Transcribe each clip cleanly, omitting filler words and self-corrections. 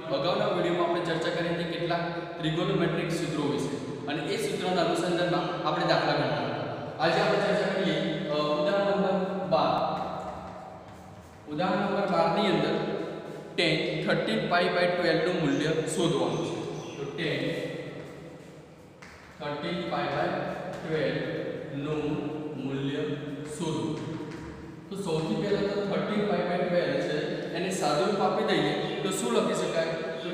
અગાઉના વિડીયોમાં આપણે ચર્ચા કરી હતી કેટલાક ત્રિગોનોમેટ્રિક સૂત્રો વિશે અને એ સૂત્રોના અનુસંધાનમાં આપણે દાખલા ગણતા હતા. આજે આપણે ચર્ચા કરીએ ઉદાહરણ નંબર 12. ઉદાહરણ નંબર 12 ની અંદર tan 13π/12 નું મૂલ્ય શોધવાનું છે. તો tan 13π/12 નું મૂલ્ય શોધો. તો સૌથી પહેલા તો 13π/12 છે એને સાદું રૂપ આપી દઈએ તો શું લખી શકાય? તો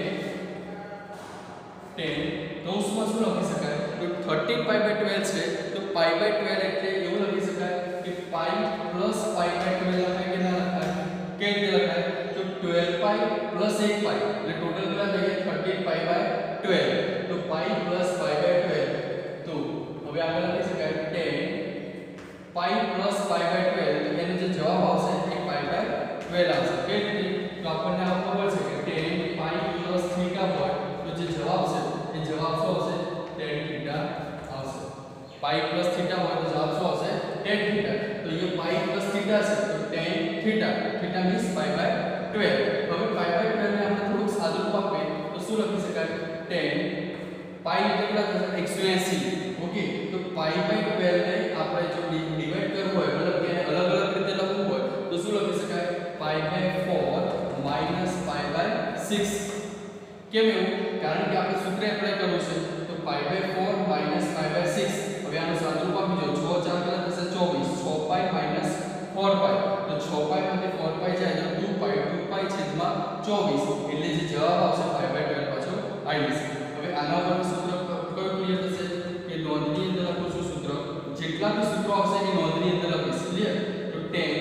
tan કૌંસમાં શું લખી શકાય? તો 13π/12 છે તો π/12 એટલે એવું લખી શકાય કે π + π/12 લખાય કે ના લખાય? કેવી રીતે લખાય? તો 12π + 1π એટલે ટોટલ કેટલા થઈ ગયા? 13π/12. તો π + π/12. તો હવે આગળ લખી શકાય tan π + π/12 તો એનો જે જવાબ આવશે એ π/12 આવશે. કેવી રીતે? તો આપણને આ ખબર છે કે tan π + θ હોય તો જે જવાબ છે એ જવાબ શું આવશે? tan θ આવશે. π + θ હોય તો જવાબ શું આવશે? tan θ. તો અહીંયા π + θ છે તો tan θ. θ મીન્સ π/12. હવે π/12 ને આપણે થોડુંક સાદું રૂપ આપીએ તો શું લખી શકાય? tan π કેટલા થશે? 180. ઓકે, તો π/12 ને આપણે જો ડિવાઈડ કરવું હોય મતલબ કે અલગ અલગ રીતે લખવું હોય તો શું લખી શકાય? π/4 - π/6. કેમ એવું? કારણ કે આપણે સૂત્ર એપ્લાય કરવું છે તો π/4 - π/6. હવે આનું સાદું રૂપ આપી દો. 6 4 કેટલા થશે? 24. 6π - 4π તો 6π માંથી 4π જાય તો 2π 2π/24 એટલે જે જવાબ આવશે π/12 પાછો આવી જશે. હવે આના પરનું સૂત્ર કયું ક્લિયર થશે કે નોંધની અંદર લખું છું સૂત્ર. જેટલા બી સૂત્રો આવશે એ નોંધની અંદર લખીશ. ક્લિયર? તો tan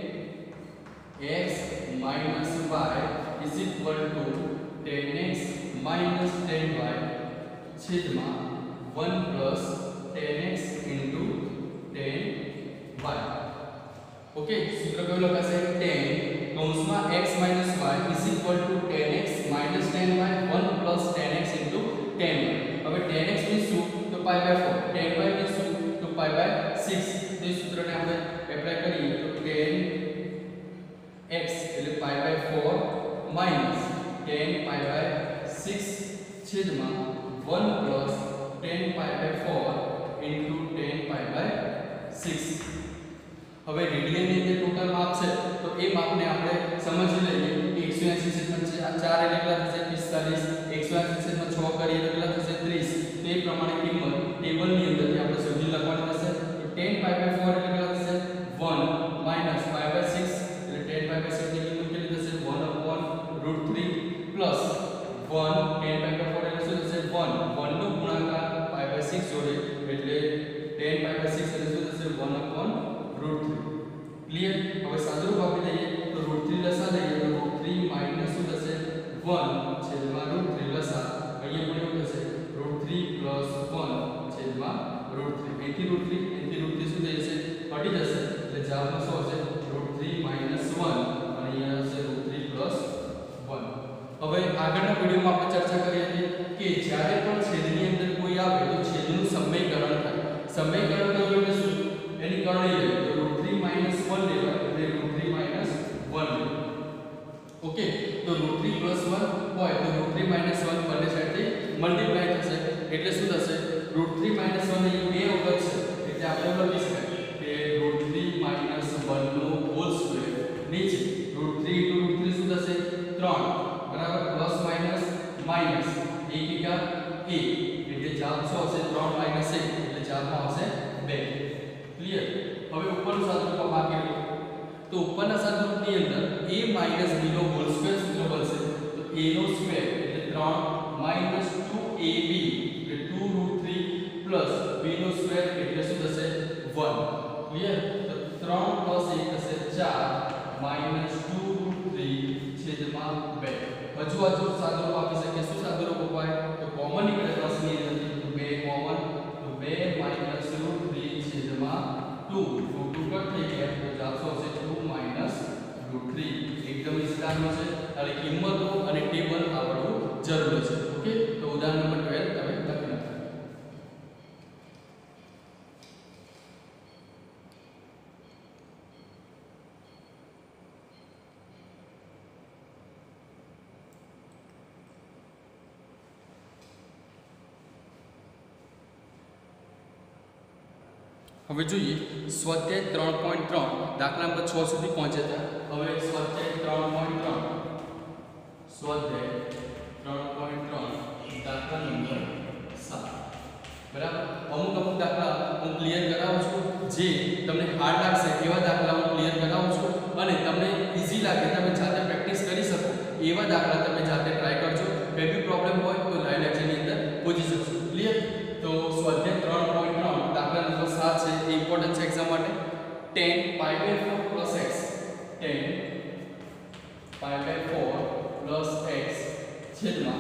x - y is equal to tan x - tan y છેદમાં 1 plus tan x into tan y. Okay, સૂત્ર કયું લખાશે? tan કૌંસમાં x - y is equal to tan x - tan y 1 plus tan x into tan y. હવે tan x means શું? તો π/4. tan y means શું? તો π/6. તો એ સૂત્રને આપણે એપ્લાય કરીએ તો tan x એટલે π/4 minus tan π/6 છેદમાં 1 plus tan π/4 into tan π/6. હવે રેડિયન ની અંદર ટોટલ માપ છે તો એ માપને આપણે સમજી લઈએ કે 180 છેદમાં 4 એટલે કેટલા થશે? 45. 180 છેદમાં 6 કરીએ તો કેટલા થશે? 30. તો એ પ્રમાણે કિંમત ટેબલની અંદરથી આપણે શોધી લખવાની થશે. તો tan π/4 એટલે કેટલા થશે? 1 minus π/6 એટલે tan π/6 ની કિંમત કેટલી થશે? 1/√3 plus 1 tan π/4 એટલે શું થશે? 1 નો ગુણાકાર π/6 જોડે એટલે tan π/6 એટલે શું થશે? 1/√3. ક્લિયર? હવે સાદુરૂપ આપી દઈએ તો √3 લસા દઈએ તો √3 માઈનસ શું થશે? 1 છેદમાં √3 લસા. અહીંયા પણ એવું થશે √3 plus 1 છેદમાં √3. અહીંથી √3 અહીંથી √3 શું થઈ જશે? હટી જશે એટલે જવાબમાં શું આવશે? √3 minus 1 અને અહીંયા આવશે √3 plus 1. હવે આગળના વિડિયોમાં આપણે ચર્ચા કરી હતી કે જ્યારે પણ છેદની અંદર કોઈ આવે તો છેદનું સમયકરણ થાય. સમયકરણ થયું એટલે શું? એની કરણી લેવી તો √3 minus 1 લેવાય એટલે √3 minus 1 લેવાય. ઓકે, તો √3 plus 1 હોય તો √3 minus 1 બંને સાઈડથી મલ્ટીપ્લાય થશે એટલે શું થશે? √3 minus 1 અહીં બે વખત છે એટલે આપણે એવું લખી શકાય કે √3 minus 1 નો હોલ સ્ક્વેર નીચે √3 into √3 શું થશે? 3 બરાબર પ્લસ માઈનસ માઈનસ 1 એકા 1 એટલે જવાબ શું આવશે? 3 minus 1 એટલે જવાબમાં આવશે 2. ક્લિયર? હવે ઉપરનું સાદુરૂપ આપી લો તો ઉપરના સાદુરૂપની અંદર a minus b નો હોલ સ્ક્વેર સૂત્ર બનશે. તો a નો સ્ક્વેર એટલે 3 minus 2ab એટલે 2√3 plus b નો સ્ક્વેર એટલે શું થશે? 1. ક્લિયર? તો 3 plus 1 થશે 4 minus 2√3 છેદમાં 2. હજુ સાદુરૂપ આપી શકીએ. શું સાદુરૂપ અપાય? તો કોમન નીકળે પ્લસની અંદરથી તો 2 કોમન તો 2 minus √3 છેદમાં 2 2 કટ થઈ ગયા તો જવાબ શું આવશે? 2 minus √3. એકદમ ઇઝીનો છે અને કિંમતો અને ટેબલ આવડવું જરૂરી છે. ઓકે, તો ઉદાહરણ નંબર 12 તમે લખી નાખો. હવે જોઈએ સ્વાધ્યાય 3.3 દાખલા નંબર 6 સુધી પહોંચ્યા હતા. હવે સ્વાધ્યાય 3.3 સ્વાધ્યાય 3.3 દાખલા નંબર 7 બરાબર. અમુક દાખલા હું ક્લિયર કરાવું છું, જે તમને હાર્ડ લાગશે એવા દાખલા હું ક્લિયર કરાવું છું, અને તમને ઈઝી લાગે તમે જાતે પ્રેક્ટિસ કરી શકો એવા દાખલા તમે જાતે ટ્રાય કરજો. કોઈ બી પ્રોબ્લેમ હોય તો લાઈવ લેક્ચરની અંદર પૂછી શકશો. ક્લિયર? તો સ્વાધ્યાય 3.3 દાખલા નંબર 7 છે, એ ઇમ્પોર્ટન્ટ છે એક્ઝામ માટે. 10 pi by 4 plus x 10 pi by 4 plus x છેદમાં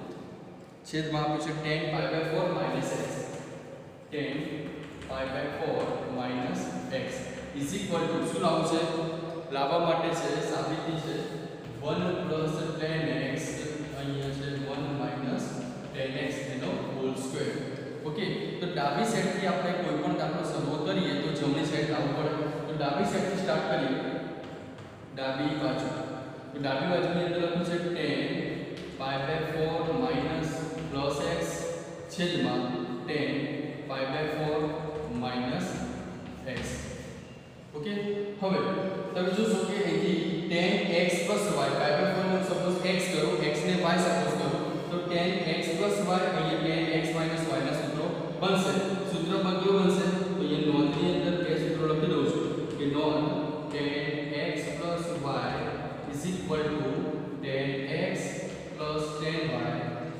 આપ્યું છે 10 pi by 4 minus x 10 pi by 4 minus x is equal to શું લાવવું છે? લાવવા માટે છે સાબિતી છે 1 plus 10x અહીંયા છે 1 minus 10x એનો હોલ સ્ક્વેર. ઓકે, તો ડાબી સાઈડથી આપણે કોઈ પણ દાખલો સોલ્વ કરીએ તો જમણી સાઈડ લાવવું પડે. તો ડાબી સાઈડથી સ્ટાર્ટ કરીએ. ડાબી બાજુ, તો ડાબી બાજુની અંદર લખ્યું છે 10 pi by 4 minus plus x છેદમાં 10 pi by 4 minus x. Okay, હવે તમે જોશો કે અહીંથી 10x plus y pi by 4 ને સપોઝ x કરો, x ને y સપોઝ કરો, તો 10x plus y અહીંયા 10x minus y ના સૂત્રો બનશે. સૂત્ર બદલું બનશે તો અહીંયા નોંધની અંદર બે સૂત્રો લખી દઉં છું કે નોંધ 10x plus y is equal to 10x plus 10y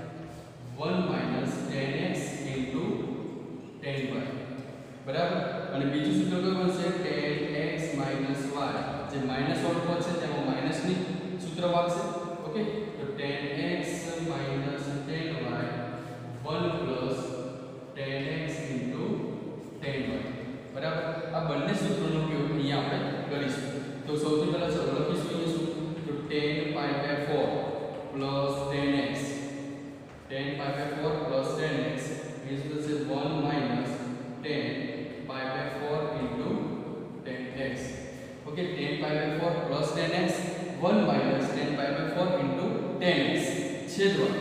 1 minus 10x into 10y. બરાબર. અને બીજું સૂત્ર કયું બનશે? 10x minus y, જે માઈનસ વાળું પદ છે તેમાં માઈનસની સૂત્ર વાપરશે. ઓકે, તો 10x minus 10y 1 plus 10x into 10y. બરાબર. આ બંને સૂત્રોનો ઉપયોગ અહીંયા આપણે કરીશું. તો સૌથી પહેલા ચલો લખીશું અહીંયા શું? તો 10 pi by 4 plus 10x 10 pi by 4 plus 10x is equal to 1 minus 10 pi by 4 into 10x. Okay, 10 pi by 4 plus 10x 1 minus 10 pi by 4 into 10x છેદમાં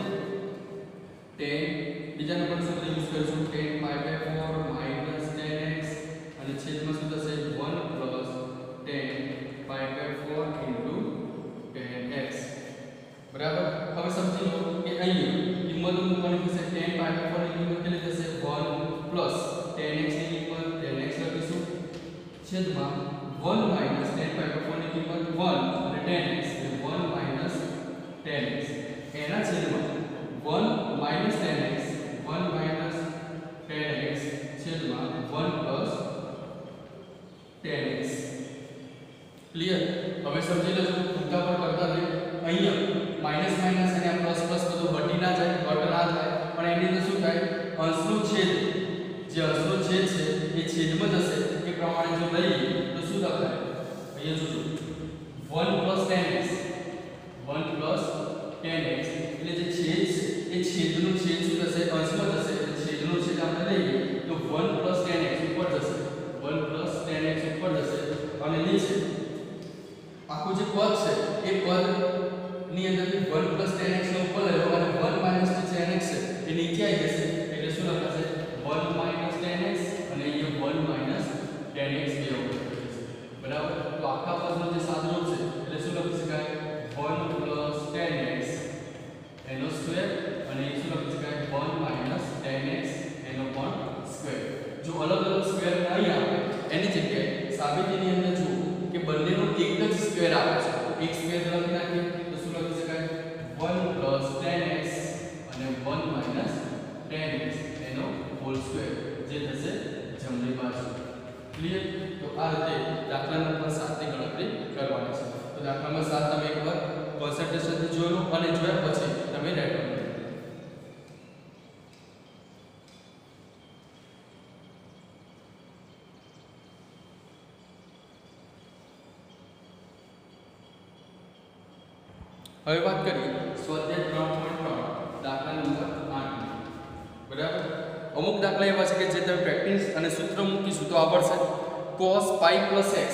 10 બીજા નંબર સૂત્ર યુઝ કરીશું 10 pi by 4 minus 10x અને છેદમાં શું થશે 1 plus 10 pi by 4 into 10x. બરાબર. હવે સમજી લો કે અહીં કિંમત મૂકવાની થશે 10 pi by 4 ની કિંમત કેટલી થશે 1 plus 10x ની કિંમત 10x લખીશું છેદમાં 1 minus 10 pi by 4 ની કિંમત 1 અને 10x એટલે 1 minus 10x એના છેદમાં 1 minus 10x 1 minus 10x છેદમાં 1 plus 10x. ક્લિયર? હવે સમજી લેજો ઉલટા પર કરતા રહે. અહીંયા માઈનસ માઈનસ અને આ પ્લસ પ્લસ બધું હટી ના જાય, ઘટ ના થાય, પણ એની અંદર શું થાય? અંશનું છેદ, જે અંશનો છેદ છે એ છેદમાં જશે. એ પ્રમાણે જો લઈએ તો શું થાય? અહીંયા જોજો 1 plus 10x 1 plus 10x એટલે જે છેદ છે એ છેદનું છેદ શું થશે? અંશમાં જશે. એટલે છેદનો છેદ આપણે લઈએ તો 1 plus 10x ઉપર જશે, 1 plus 10x ઉપર જશે, અને નીચે આખું જે પદ છે એ પદ ની અંદરથી 1 plus 10x ને ઉપર લઈ લો અને 1 minus 10x છે એ નીચે આવી જશે. એટલે શું લખાશે? 1 minus 10x અને અહીંયા 1 minus 10x બે ઉપર થશે. બરાબર. તો આખા પદનો જે સાદુરૂપ છે એટલે શું લખી શકાય? 1 plus 10x એનો સ્ક્વેર અને એ શું લખી શકાય? 1 minus 10x એનો પણ સ્ક્વેર. જો અલગ અલગ સ્ક્વેર નહીં આવે એની જગ્યાએ સાબિતીની અંદર જુઓ કે બંનેનો એક જ સ્ક્વેર આવે છે, તો એક સ્ક્વેર લખી નાખીએ તો શું લખી શકાય? 1 plus 10x અને 1 minus 10x એનો હોલ સ્ક્વેર, જે થશે જમણી બાજુ. ક્લિયર? તો આ રીતે દાખલા નંબર 7 ની ગણતરી કરવાની છે. તો દાખલા નંબર 7 તમે એકવાર કોન્સન્ટ્રેશનથી જોઈ લો અને જોયા પછી તમે રેડ કરો. હવે વાત કરીએ સ્વાધ્યાય 3.3 દાખલા નંબર 8. બરાબર. અમુક દાખલા એવા છે કે જે તમે પ્રેક્ટિસ અને સૂત્ર મૂકીશું તો આવડશે. cos pi plus x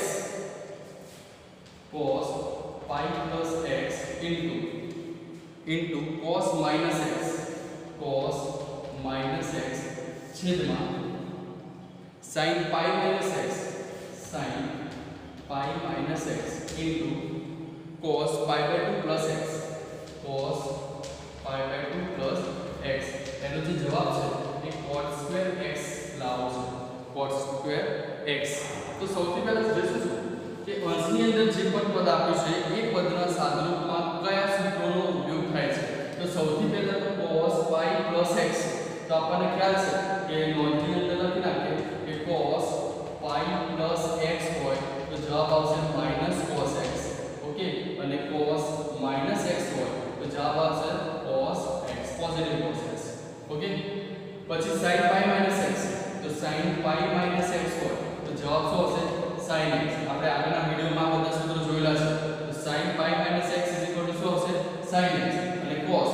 into cos minus x છેદમાં sin pi minus x sin pi minus x into cos pi by 2 plus x cos pi by 2 plus x એનો જે જવાબ છે એ cot square x લાવો છે cot square x. તો સૌથી પહેલા જોઈશું કે અંશની અંદર જે પણ પદ આપ્યું છે એ પદના સાદુરૂપમાં કયા સૂત્રોનો ઉપયોગ થાય છે. તો સૌથી પહેલા તો cos pi plus x તો આપણને ખ્યાલ છે કે નોંધની અંદર લખી નાખીએ કે cos pi plus x હોય તો જવાબ આવશે minus cos x. ઓકે, અને cos minus x હોય તો જવાબ આવશે cos x, positive cos x. Okay, પછી sin pi minus x તો sin pi minus x હોય તો જવાબ શું હશે sin x. આપણે આગળના વિડિયોમાં બધા સૂત્રો જોયેલા છે. તો sin pi minus x શું હશે sin x, અને cos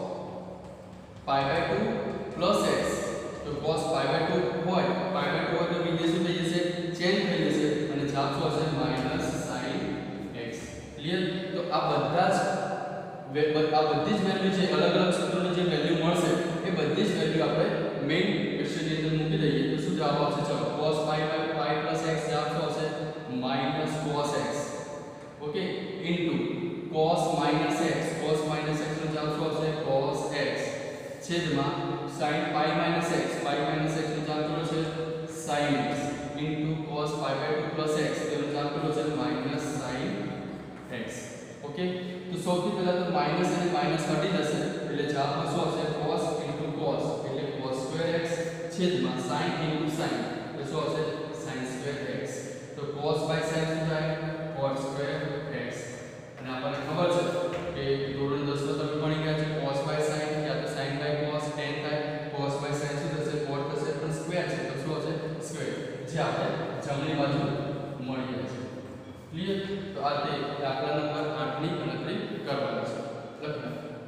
pi by 2 plus x તો cos pi by 2 હોય તો વિધેય શું થઈ જશે ચેન્જ થઈ જશે અને જવાબ શું હશે minus sin x. ક્લિયર? તો આ બધા જ બધી જ વેલ્યુ છે, અલગ અલગ સૂત્રોની જે વેલ્યુ મળશે એ બધી જ વેલ્યુ આપણે મેઈન ક્વેશ્ચનની અંદર મૂકી દઈએ તો શું જવાબ આવશે? ચલો, cos pi by pi plus x જવાબ શું આવશે minus cos x. Okay, into cos minus x નો જવાબ શું આવશે cos x છેદમાં sin pi minus x નો જવાબ કેટલો છે sin x into cos pi by 2 plus x તેનો જવાબ કેટલો છે minus sin x. ઓકે, તો સૌથી પહેલા તો માઈનસ અને માઈનસ હટી જશે એટલે જવાબ શું આવશે cos into cos એટલે cos square x છેદમાં sin into sin એટલે શું આવશે sin square x. તો cos by sin શું થાય cos square x. અને આપણને ખબર છે કે ધોરણ 10 માં તમે ભણી ગયા છે cos by sin યા તો sin by cos tan થાય. cos by sin શું થશે cot થશે, પણ સ્ક્વેર છે તો શું હશે સ્ક્વેર, જે આપણે જમણી બાજુ મળી જાય છે. ક્લિયર? તો આ તે દાખલા નંબર 8 ની ગણતરી કરવાની છે. લખો.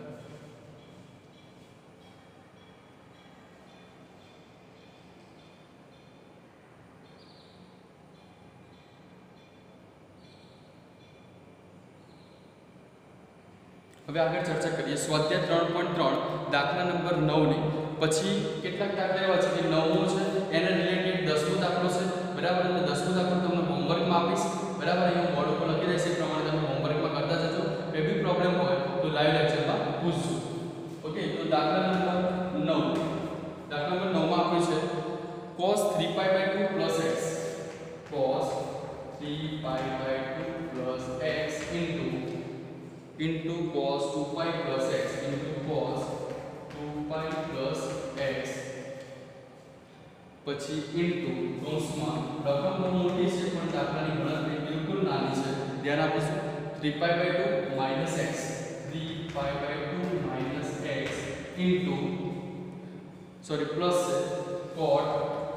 હવે આગળ ચર્ચા કરીએ સ્વાધ્યાય 3.3 દાખલા નંબર 9 ની. પછી કેટલાક દાખલા એવા છે કે 9મો છે એને રિલેટેડ 10મો દાખલો છે, બરાબર? અને 10મો દાખલો તમને હોમવર્કમાં આપીશ, બરાબર? અહીં બોર્ડ ઉપર લખી દઈશ એ પ્રમાણે તમે હોમવર્કમાં કરતા જજો. કોઈ બી પ્રોબ્લેમ હોય તો લાઈવ લેક્ચરમાં પૂછજો. ઓકે, તો દાખલા નંબર 9 માં આપ્યું છે cos 3 pi by 2 plus x cos 3 pi by 2 plus x into cos 2 pi plus x into cos 2 pi plus x પછી into કૌંસમાં રકમ બહુ મોટી છે પણ દાખલાની ગણતરી બિલકુલ નાની છે, ધ્યાન આપીશું. 3 pi by 2 minus x 3 pi by 2 minus x into plus cot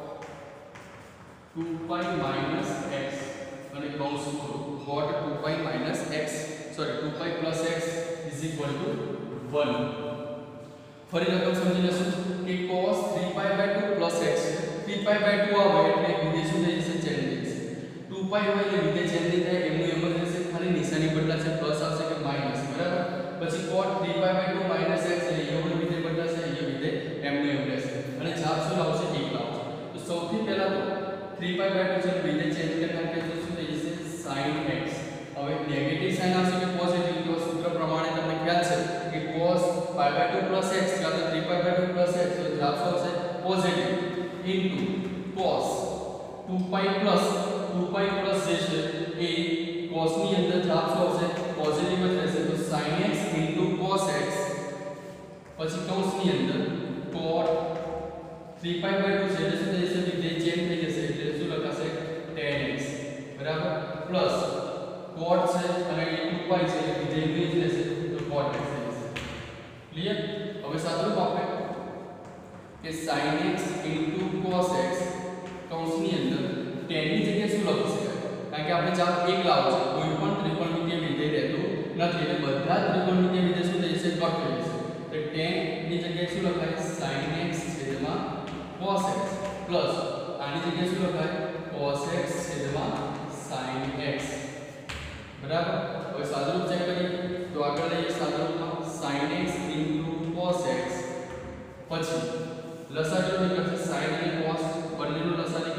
2 pi minus x અને કૌંસ ખોલો cot 2 pi minus x 2 pi plus x is equal to 1. ફરી રકમ સમજી લેશું કે cos 3 pi by 2 plus x 3 pi by 2 આવે એટલે વિધેય શું થઈ જશે ચેન્જ થઈ જશે. 2 pi હોય એટલે વિધેય ચેન્જ નહીં થાય, એમનું એમ જ રહેશે, ખાલી નિશાની બદલાશે, પ્લસ આવશે કે માઈનસ, બરાબર? પછી cot 3 pi by 2 minus x એટલે એવું વિધેય બદલાશે, એ વિધેય એમનું એમ રહેશે અને જવાબ શું આવશે 1 આવશે. તો સૌથી પહેલા તો 3 pi by 2 છે વિધેય ચેન્જ કરી નાખીએ તો શું થઈ જશે sin x. હવે નેગેટિવ સાઇન આવશે કે પોઝિટિવ, તો સૂત્ર પ્રમાણે તમને ખ્યાલ છે કે cos pi by 2 plus x કા તો 3 pi by 2 plus x તો જવાબ શું આવશે positive into cos 2 pi plus જે છે એ cos ની અંદર જવાબ શું આવશે પોઝિટિવ જ રહેશે, તો sin x into cos x પછી કૌંસની અંદર cot 3 pi by 2 છે એટલે શું થઈ જશે વિધેય ચેન્જ થઈ જશે એટલે શું લખાશે tan x, બરાબર? પ્લસ cot છે અને એ 2 pi છે એટલે વિધેય જ રહેશે તો cot x થઈ જશે. ક્લિયર? હવે સાદુરૂપ આપણે કે sin x into cos x કૌંસની અંદર tan ની જગ્યાએ શું લખી શકાય? કારણ કે આપણે ચાપ 1 લાવો છે, કોઈ પણ ત્રિકોણમિતિય વિધેય રહેતું નથી એટલે બધા ત્રિકોણમિતિય વિધેય શું થઈ જશે કટ થઈ જશે. તો tan ની જગ્યાએ શું લખાય sin x છેદમાં cos x પ્લસ આની જગ્યાએ શું લખાય cos x છેદમાં sin x, બરાબર? હવે સાદુરૂપ ચેક કરીએ તો આગળ લઈએ સાદુરૂપમાં sin x into cos x પછી લસાઅ કેટલો નીકળશે sin અને cos બંનેનો લસાઅ નીકળશે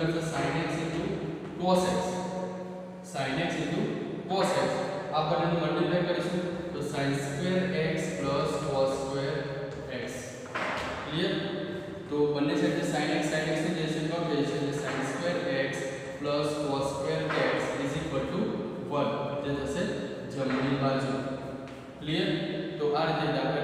થશે sin x cos x, sin x cos x. આ બંનેનું મલ્ટીપ્લાય કરીશું તો sin square x cos square x. Clear? તો બંને સાઈડે sin x ને જશે તો થઈ જશે sin square x cos square x 1 જે થશે જમણી બાજુ. ક્લિયર? તો આ રીતે